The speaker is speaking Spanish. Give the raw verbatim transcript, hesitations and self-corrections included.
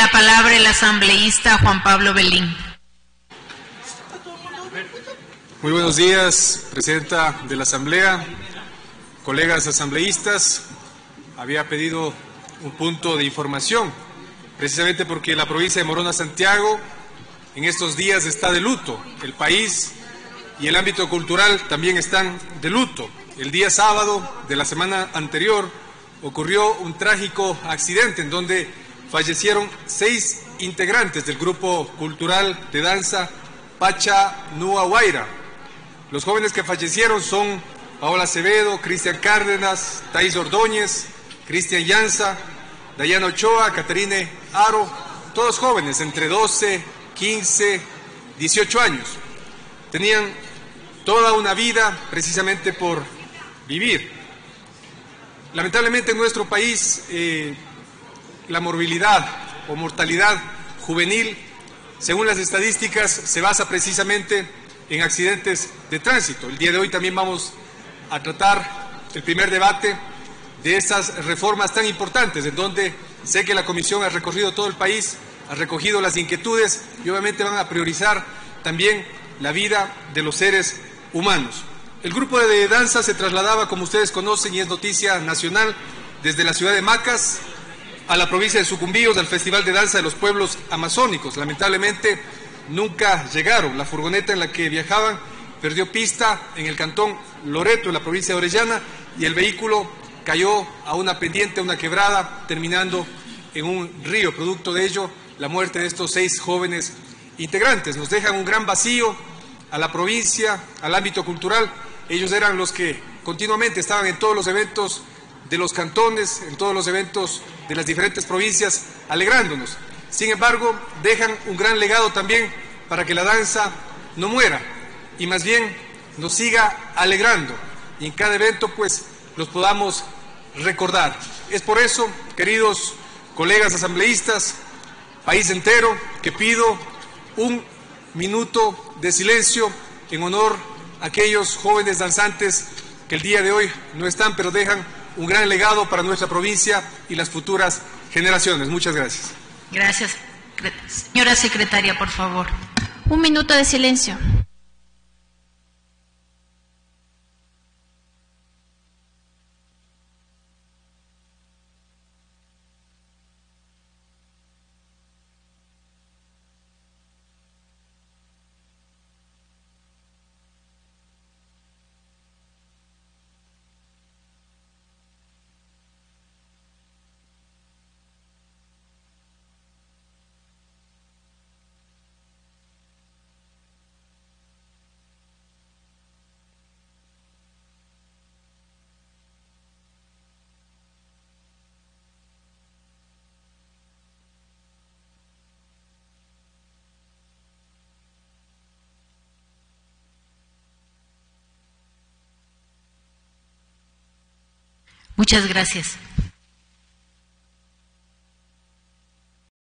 la palabra el asambleísta Juan Pablo Belín. Muy buenos días, presidenta de la Asamblea, colegas asambleístas. Había pedido un punto de información, precisamente porque la provincia de Morona Santiago en estos días está de luto. El país y el ámbito cultural también están de luto. El día sábado de la semana anterior ocurrió un trágico accidente en donde fallecieron seis integrantes del grupo cultural de danza Pacha Nua Guaira. Los jóvenes que fallecieron son Paola Acevedo, Cristian Cárdenas, Thais Ordóñez, Cristian Llanza, Dayana Ochoa, Caterine Aro, todos jóvenes entre doce, quince, dieciocho años. Tenían toda una vida precisamente por vivir. Lamentablemente en nuestro país eh, la morbilidad o mortalidad juvenil, según las estadísticas, se basa precisamente en accidentes de tránsito. El día de hoy también vamos a tratar el primer debate de estas reformas tan importantes, en donde sé que la Comisión ha recorrido todo el país, ha recogido las inquietudes y obviamente van a priorizar también la vida de los seres humanos. El grupo de danza se trasladaba, como ustedes conocen y es noticia nacional, desde la ciudad de Macas a la provincia de Sucumbíos, al Festival de Danza de los Pueblos Amazónicos. Lamentablemente nunca llegaron. La furgoneta en la que viajaban perdió pista en el cantón Loreto, en la provincia de Orellana, y el vehículo cayó a una pendiente, a una quebrada, terminando en un río. Producto de ello, la muerte de estos seis jóvenes integrantes. Nos dejan un gran vacío a la provincia, al ámbito cultural. Ellos eran los que continuamente estaban en todos los eventos de los cantones, en todos los eventos de las diferentes provincias, alegrándonos. Sin embargo, dejan un gran legado también para que la danza no muera y más bien nos siga alegrando y en cada evento pues los podamos recordar. Es por eso, queridos colegas asambleístas, país entero, que pido un minuto de silencio en honor a aquellos jóvenes danzantes que el día de hoy no están, pero dejan un gran legado para nuestra provincia y las futuras generaciones. Muchas gracias. Gracias. Señora secretaria, por favor. Un minuto de silencio. Muchas gracias.